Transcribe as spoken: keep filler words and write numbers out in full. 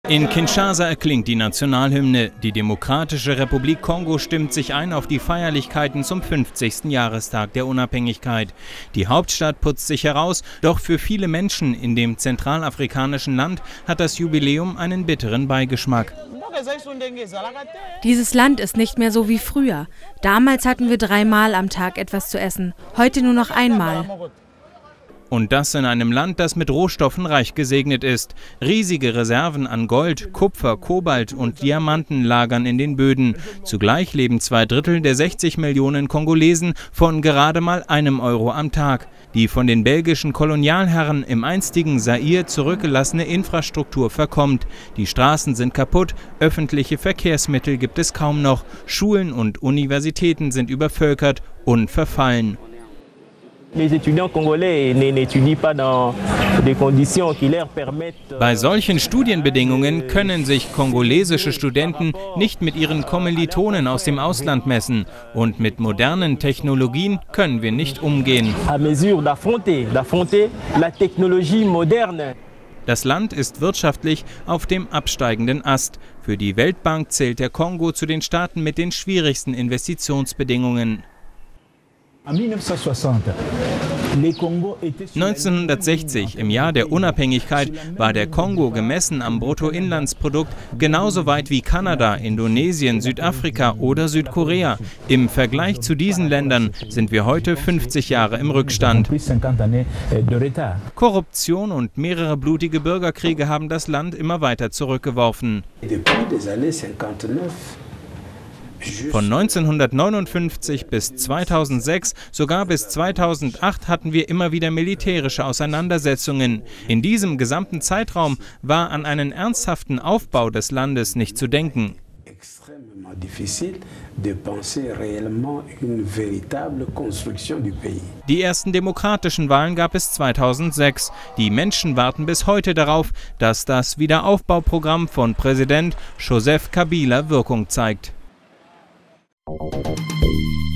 In Kinshasa erklingt die Nationalhymne. Die Demokratische Republik Kongo stimmt sich ein auf die Feierlichkeiten zum fünfzigsten Jahrestag der Unabhängigkeit. Die Hauptstadt putzt sich heraus, doch für viele Menschen in dem zentralafrikanischen Land hat das Jubiläum einen bitteren Beigeschmack. Dieses Land ist nicht mehr so wie früher. Damals hatten wir dreimal am Tag etwas zu essen, heute nur noch einmal. Und das in einem Land, das mit Rohstoffen reich gesegnet ist. Riesige Reserven an Gold, Kupfer, Kobalt und Diamanten lagern in den Böden. Zugleich leben zwei Drittel der sechzig Millionen Kongolesen von gerade mal einem Euro am Tag. Die von den belgischen Kolonialherren im einstigen Zaire zurückgelassene Infrastruktur verkommt. Die Straßen sind kaputt, öffentliche Verkehrsmittel gibt es kaum noch. Schulen und Universitäten sind übervölkert und verfallen. Bei solchen Studienbedingungen können sich kongolesische Studenten nicht mit ihren Kommilitonen aus dem Ausland messen. Und mit modernen Technologien können wir nicht umgehen. Das Land ist wirtschaftlich auf dem absteigenden Ast. Für die Weltbank zählt der Kongo zu den Staaten mit den schwierigsten Investitionsbedingungen. neunzehnhundertsechzig, im Jahr der Unabhängigkeit, war der Kongo gemessen am Bruttoinlandsprodukt genauso weit wie Kanada, Indonesien, Südafrika oder Südkorea. Im Vergleich zu diesen Ländern sind wir heute fünfzig Jahre im Rückstand. Korruption und mehrere blutige Bürgerkriege haben das Land immer weiter zurückgeworfen. Von neunzehnhundertneunundfünfzig bis zweitausendsechs, sogar bis zweitausendacht hatten wir immer wieder militärische Auseinandersetzungen. In diesem gesamten Zeitraum war an einen ernsthaften Aufbau des Landes nicht zu denken. Die ersten demokratischen Wahlen gab es zweitausendsechs. Die Menschen warten bis heute darauf, dass das Wiederaufbauprogramm von Präsident Joseph Kabila Wirkung zeigt. Thank you.